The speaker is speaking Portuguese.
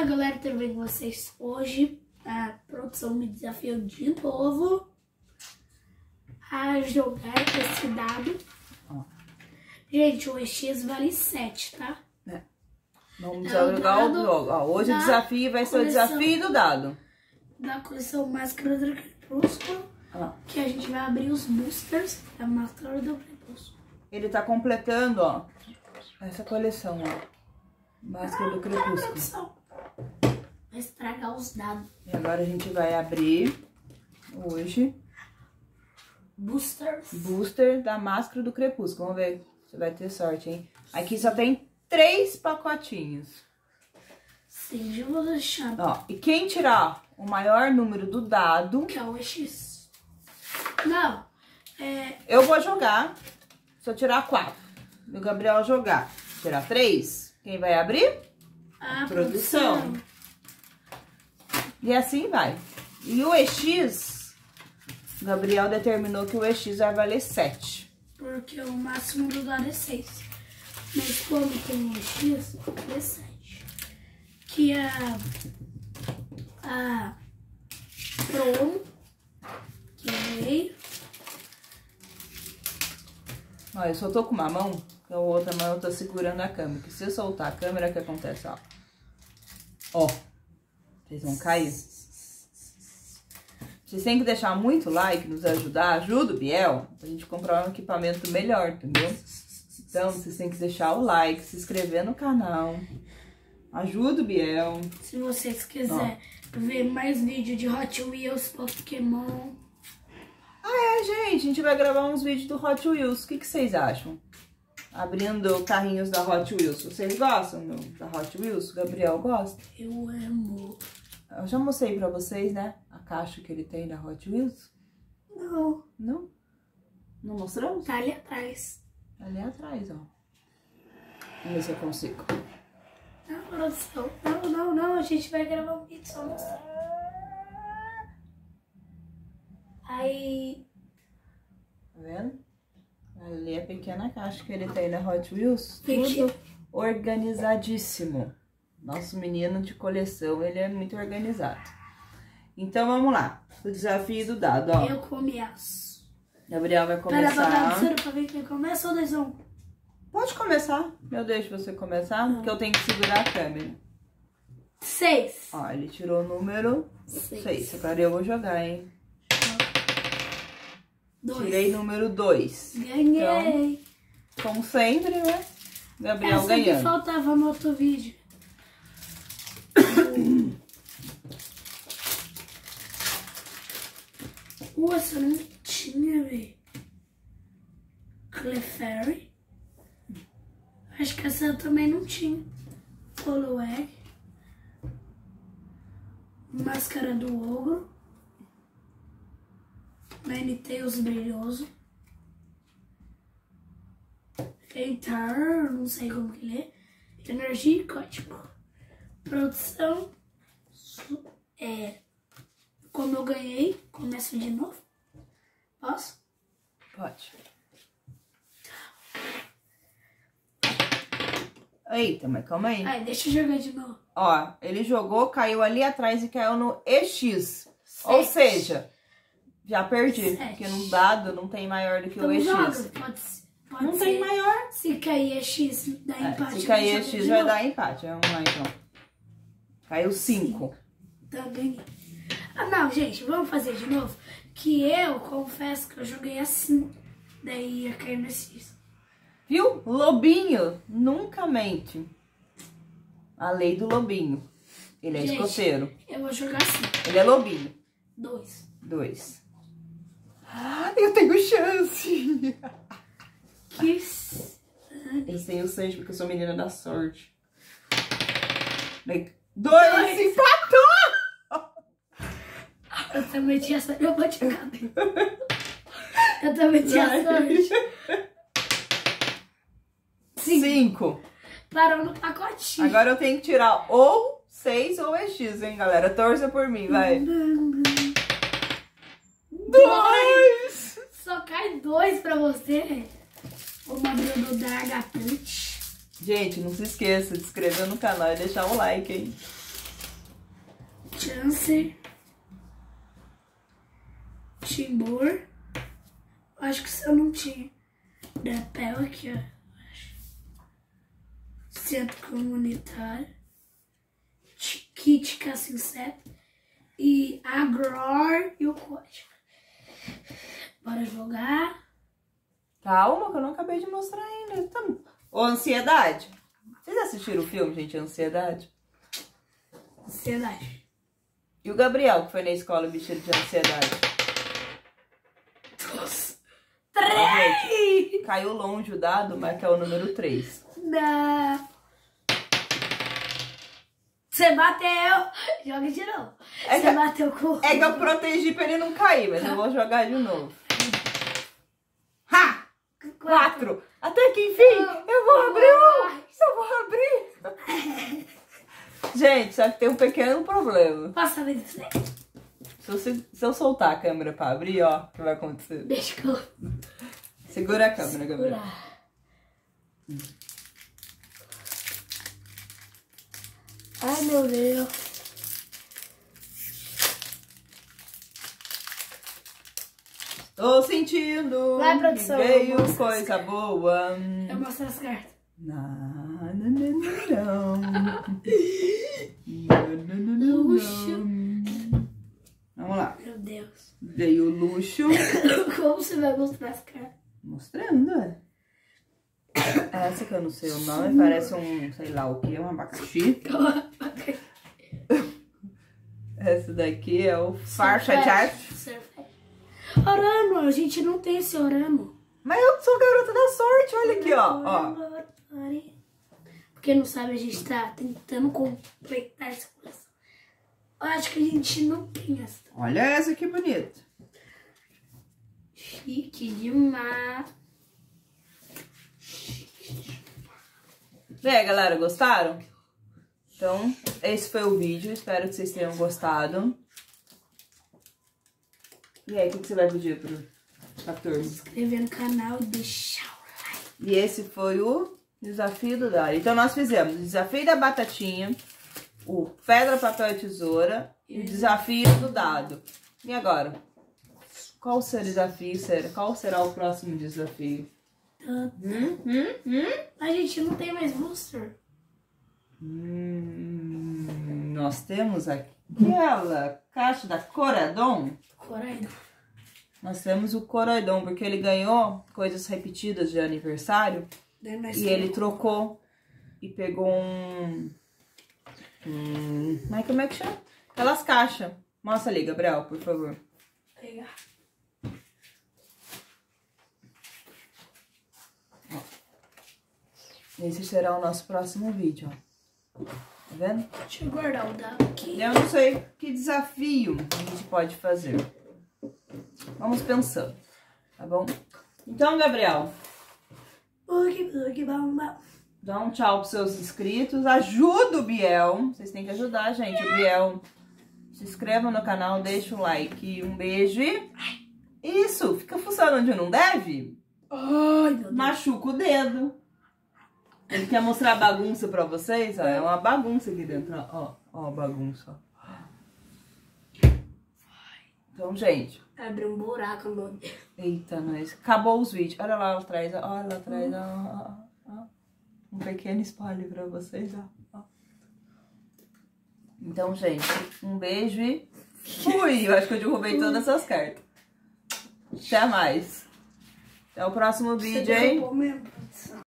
Fala galera, tudo bem com vocês? Hoje a produção me desafiou de novo a jogar esse dado. Gente, o EX vale 7, tá? Vamos jogar o jogo. Hoje o desafio vai ser o desafio do dado. Da coleção Máscara do Crepúsculo. Que a gente vai abrir os boosters da Máscara do Crepúsculo. Ele tá completando, ó, essa coleção, ó. Máscara do Crepúsculo. Vai estragar os dados. E agora a gente vai abrir hoje booster da Máscara do Crepúsculo. Vamos ver se você vai ter sorte, hein? Aqui só tem 3 pacotinhos. Sim, eu vou deixar. Ó, e quem tirar o maior número do dado... Que é o EX. Não, eu vou jogar. Se eu tirar 4, e o Gabriel jogar, tirar 3, quem vai abrir? a Produção. E assim vai. E o EX, o Gabriel determinou que o EX vai valer 7. Porque o máximo do dado é 6. Mas como tem o EX, é 7. Que a Pro, que veio. Ó, eu só tô com uma mão, que a outra mão eu tô segurando a câmera. Que se eu soltar a câmera, o que acontece, ó? Ó, vocês vão cair. Vocês têm que deixar muito like, nos ajudar. Ajuda o Biel pra gente comprar um equipamento melhor, entendeu? Então, vocês têm que deixar o like, se inscrever no canal. Ajuda o Biel. Se vocês quiserem ver mais vídeo de Hot Wheels, Pokémon. Gente, a gente vai gravar uns vídeos do Hot Wheels. O que vocês acham? Abrindo carrinhos da Hot Wheels. Vocês gostam da Hot Wheels? O Gabriel gosta? Eu amo. Eu já mostrei pra vocês, né? A caixa que ele tem da Hot Wheels. Não. Não? Não mostramos? Tá ali atrás. Ali atrás, ó. Vamos ver se eu consigo. Não, produção. Não. A gente vai gravar um vídeo só mostrando. Aí... Tá vendo? Ali é a pequena caixa que ele tem na Hot Wheels. Pequeno. Tudo organizadíssimo. Nosso menino de coleção, ele é muito organizado. Então, vamos lá. O desafio do dado, ó. Eu começo. Gabriel vai começar. Pra ver quem começa ou 2 1? Pode começar. Eu deixo você começar, porque eu tenho que segurar a câmera. 6. Ó, ele tirou o número 6. Agora eu vou jogar, hein? 2. Tirei número 2. Ganhei. Então, como sempre, né? Gabriel Essa ganhando. que faltava no outro vídeo. Essa não tinha, velho. Clefairy. Acho que essa eu também não tinha. Hollow-Egg. Máscara do Ogro. Ninetales brilhoso. Feitar, não sei como que lê. Energia e código. Produção. Como eu ganhei, começo de novo. Posso? Pode. Eita, mas calma aí. Ai, deixa eu jogar de novo. Ó, ele jogou, caiu ali atrás e caiu no EX. Ou seja, já perdi. 7. Porque no dado não tem maior do que o Então EX. joga. Pode Não ser. tem maior. Se cair EX, dá empate. Se cair eu jogo EX de vai novo. dar empate. Vamos lá então. Caiu 5. Então ganhei. Não, gente, vamos fazer de novo. Que eu confesso que eu joguei assim. Daí ia cair no EX. Viu? Lobinho nunca mente. A lei do lobinho. Ele é escoteiro. Eu vou jogar assim. Ele é lobinho. 2. 2. Eu tenho chance. Que... Eu tenho 6 porque eu sou menina da sorte. 2, empatou! Eu também tinha sorte. Eu bati a cabeça. Eu também tinha sorte. 5. Parou no pacotinho. Agora eu tenho que tirar ou 6 ou EX, hein, galera? Torça por mim, vai. 2! Só cai 2 pra você. Vamos abrir o do Darga Punch. Gente, não se esqueça de se inscrever no canal e deixar um like, hein? Chance. Timor. Acho que se eu não tinha. Depel aqui, ó. Centro comunitário. Kit K57. E Agror e o código. Bora jogar. Calma, que eu não acabei de mostrar ainda. Ô, Ansiedade. Vocês assistiram o filme, gente? Ansiedade? Ansiedade. E o Gabriel, que foi na escola vestido de ansiedade? Nossa. 3! Caiu longe o dado, mas que é o número 3. Não. Você bateu. Joga de novo. Você bateu com... É que eu protegi pra ele não cair, mas eu vou jogar de novo. Ha! 4! Até que enfim, eu vou abrir! Eu vou abrir! Gente, só que tem um pequeno problema. Passa a vez você. Se eu soltar a câmera pra abrir, ó, o que vai acontecer? Deixa que eu... Segura a câmera, Gabriel. Ai, meu Deus. Tô sentindo. Vai, produção. Veio coisa boa. Eu mostro as cartas. Não. Luxo. Vamos lá. Meu Deus. Veio luxo. Como você vai mostrar as cartas? Mostrando, é. Essa que eu não sei o nome, parece um, sei lá o que, um abacaxi. Essa daqui é o Farfetch. Oramo, a gente não tem esse oramo. Mas eu sou garota da sorte, olha aqui, ó. Porque não sabe, a gente tá tentando completar essa coleção. Eu acho que a gente não tem essa. Olha essa que bonita. Chique demais. E aí, galera, gostaram? Então, esse foi o vídeo. Espero que vocês tenham gostado. E aí, o que você vai pedir pra turma? Se inscrever no canal e deixar o like. E esse foi o desafio do Dari. Então, nós fizemos o desafio da batatinha, o pedra, papel e tesoura e o desafio do dado. E agora? Qual o seu desafio? Qual será o próximo desafio? A gente não tem mais booster. Nós temos aquela caixa da Coradon. Coraidon. Nós temos o Coradon, porque ele ganhou coisas repetidas de aniversário. E ele trocou e pegou Mas como é que chama? Aquelas caixas. Mostra ali, Gabriel, por favor. Pegar. Esse será o nosso próximo vídeo, ó. Tá vendo? Deixa eu guardar o dado aqui. Eu não sei que desafio a gente pode fazer. Vamos pensando, tá bom? Então, Gabriel, dá um tchau pros seus inscritos. Ajuda o Biel. Vocês têm que ajudar, gente. O Biel. Se inscreva no canal, deixa o like. Um beijo e... Isso, fica fuçando onde não deve. Ai, meu Deus. Machuca o dedo. Ele quer mostrar a bagunça pra vocês, ó. É uma bagunça aqui dentro, ó. Ó a bagunça, ó. Então, gente. Abriu um buraco no meu dedo. Eita, nós. Acabou os vídeos. Olha lá atrás, ó. Olha lá atrás, ó. Um pequeno espalho pra vocês, ó. Então, gente, um beijo e fui! Eu acho que eu derrubei todas essas cartas. Até mais. Até o próximo vídeo, hein?